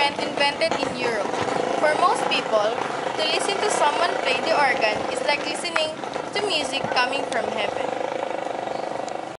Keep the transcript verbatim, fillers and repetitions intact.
instrument invented in Europe. For most people, to listen to someone play the organ is like listening to music coming from heaven.